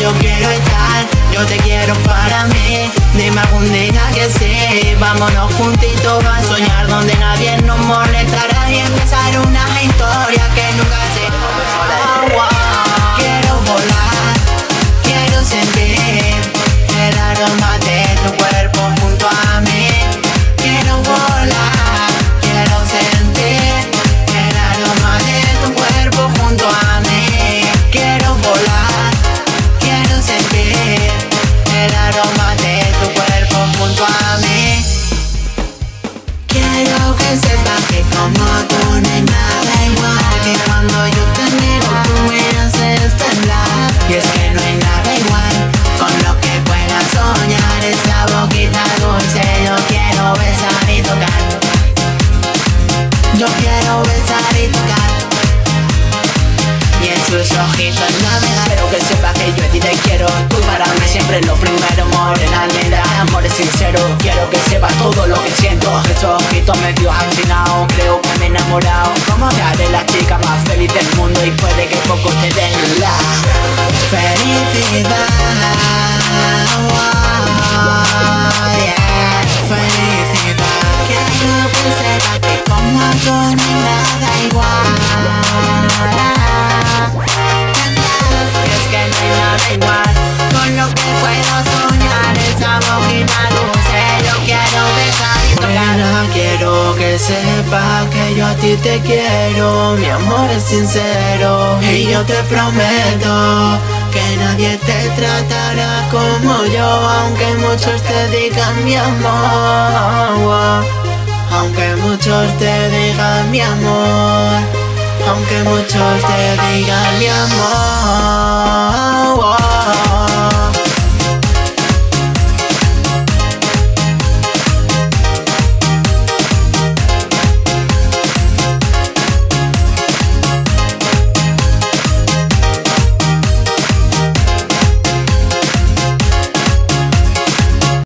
yo quiero estar, yo te quiero para mí. Dime algún día que sí, vámonos juntitos a soñar donde nadie nos molestará y empezar una historia que nunca se acabará. Quiero volar, quiero sentir el aroma de tu cuerpo junto a mí. Quiero volar, quiero sentir el aroma de tu cuerpo junto a mí. Quiero volar, quiero sentir el aroma de tu cuerpo junto a mí. Quiero que sepas que como tú no hay nada igual, que cuando yo te miro tú me haces temblar. Y es que no hay nada igual con lo que puedas soñar. Esa boquita dulce yo quiero besar y tocar. Yo quiero besar y tocar. Y en sus ojitos navegar. Quiero que sepas que yo a ti te quiero. Tú para mí siempre lo primero, morena linda. Amor es sincero, quiero que sepas todo lo que siento. Esos ojitos medio alucinados, creo que me he enamorado. Como te haré la chica más feliz del mundo y puede que poco te den la felicidad. Yeah. Felicidad. Quiero que sepas que como tú no hay nada igual. Es que no hay nada igual con lo que puedo soñar. Esa boquita dulce yo quiero besar y tocar. Nena, quiero que sepas que yo a ti te quiero. Mi amor es sincero y yo te prometo que nadie te tratará como yo, aunque muchos te digan mi amor. Aunque muchos te digan mi amor. Aunque muchos te digan mi amor.